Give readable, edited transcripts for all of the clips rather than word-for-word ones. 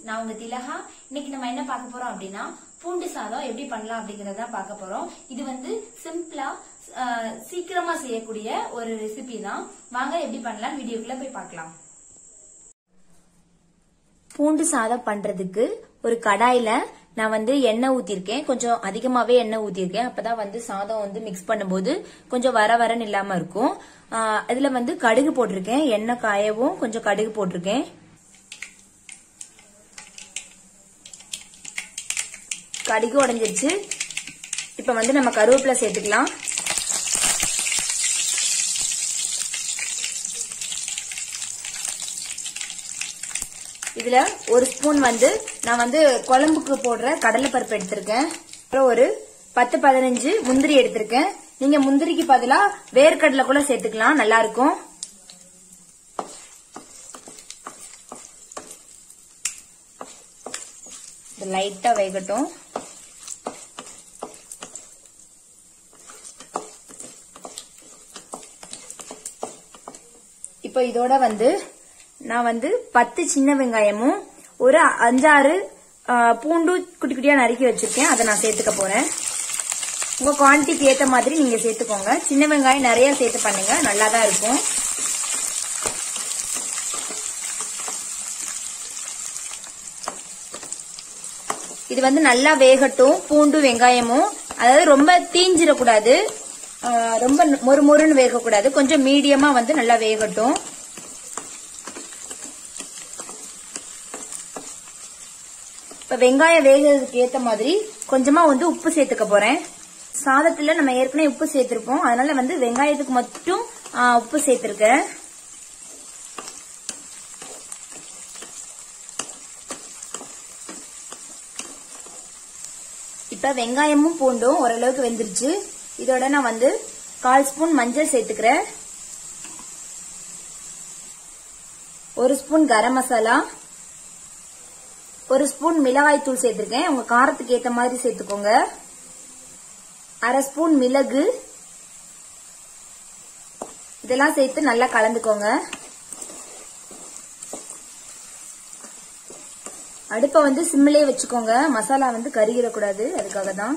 நான் உங்க திலகா. இன்னைக்கு நம்ம என்ன பார்க்க போறோம் அப்படின்னா பூண்டு சாதம் எப்படி பண்ணலாம் அப்படிங்கறத பார்க்க போறோம். இது வந்து சிம்பிளா சீக்கிரமா செய்யக்கூடிய ஒரு ரெசிபி தான். வாங்க எப்படி பண்ணலாம் வீடியோக்குள்ள போய் பார்க்கலாம். பூண்டு சாதம் பண்றதுக்கு ஒரு கடாயில நான் வந்து எண்ணெய் ஊத்திருக்கேன். கொஞ்சம் அதிகமாவே எண்ணெய் ஊத்திருக்கேன். அப்பதான் வந்து சாதம் வந்து மிக்ஸ் பண்ணும்போது கொஞ்சம் வர வரன்னு இல்லாம இருக்கும். இதுல வந்து கடுகு போட்டிருக்கேன். எண்ணெய் காயவும் கொஞ்சம் கடுகு போட்டிருக்கேன். கடுகு உடைஞ்சிருச்சு. இப்ப வந்து நம்ம கருவேப்பிலை சேர்த்துக்கலாம். இதுல ஒரு ஸ்பூன் வந்து நான் வந்து குழம்புக்கு போடுற கடலை பருப்பு எடுத்திருக்கேன். அப்புறம் ஒரு 10-15 முந்திரி எடுத்திருக்கேன். நீங்க முந்திரிக்கு பதிலா வேர்க்கடலை கூட சேர்த்துக்கலாம், நல்லா இருக்கும். லைட்டா வேகட்டும். இப்போ இதோட வந்து நான் வந்து 10 சின்ன வெங்காயமும் ஒரு 5-6 பூண்டு குட்டி குட்டியா நறுக்கி வச்சிருக்கேன். அதை நான் சேர்த்துக்க போறேன். உங்க குவான்டிட்டிக்கு ஏத்த மாதிரி நீங்க சேர்த்துக்கோங்க. சின்ன வெங்காயம் நிறைய சேர்த்து பண்ணுங்க, நல்லாதான் இருக்கும். இது வந்து நல்லா வேகட்டும். பூண்டு வெங்காயமும் அதாவது ரொம்ப தீஞ்சிடக்கூடாது, ரொம்ப மொறுமொறுன்னு வேகக்கூடாது. கொஞ்சம் மீடியமா வந்து நல்லா வேகட்டும். இப்ப வெங்காயம் வேகிறதுக்கு ஏத்த மாதிரி கொஞ்சமா வந்து உப்பு சேர்த்துக்க போறேன். சாதத்துல நம்ம ஏற்கனவே உப்பு சேர்த்திருப்போம், அதனால வந்து வெங்காயத்துக்கு மட்டும் உப்பு சேர்த்திருக்கேன். இப்ப வெங்காயமும் பூண்டும் ஓரளவுக்கு வெந்துருச்சு. இதோட நான் வந்து 1/4 ஸ்பூன் மஞ்சள் சேர்த்துக்கிறேன். 1 ஸ்பூன் கரம் மசாலா, 1 ஸ்பூன் மிளகாய் தூள் சேர்த்திருக்கேன். உங்க காரத்துக்கு ஏத்த மாதிரி சேர்த்துக்கோங்க. 1/2 ஸ்பூன் மிளகு, இதெல்லாம் சேர்த்து நல்லா கலந்துக்கோங்க. அடுப்பை வந்து சிம்மிலே வச்சுக்கோங்க, மசாலா வந்து கருகிடக்கூடாது, அதுக்காக தான்.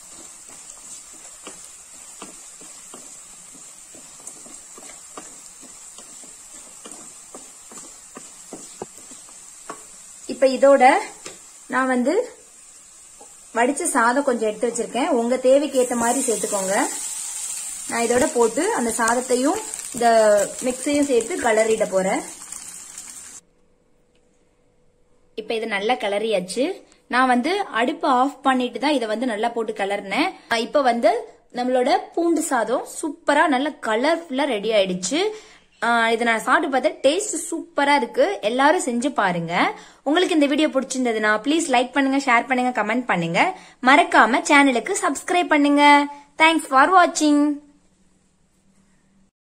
இப்ப இதோட நான் வந்து வடிச்ச சாதம் கொஞ்சம் எடுத்து வச்சிருக்கேன். உங்க தேவைக்கு ஏத்த மாதிரி சேர்த்துக்கோங்க. நான் இதோட போட்டு அந்த சாதத்தையும் இந்த மிக்ஸையும் சேர்த்து கிளறிட போறேன். இப்ப இது நல்லா கிளறியாச்சு. நான் வந்து அடுப்பு ஆஃப் பண்ணிட்டு தான் இதை வந்து நல்லா போட்டு கிளறினேன். இப்ப வந்து நம்மளோட பூண்டு சாதம் சூப்பரா நல்லா கலர்ஃபுல்லா ரெடி ஆயிடுச்சு. இதை நான் சாப்பிட்டு பார்த்தேன், டேஸ்ட் சூப்பரா இருக்கு. எல்லாரும் செஞ்சு பாருங்க. உங்களுக்கு இந்த வீடியோ பிடிச்சிருந்ததுன்னா ப்ளீஸ் லைக் பண்ணுங்க, ஷேர் பண்ணுங்க, கமெண்ட் பண்ணுங்க. மறக்காம சேனலுக்கு சப்ஸ்கிரைப் பண்ணுங்க. தேங்க்ஸ் ஃபார் வாட்சிங்.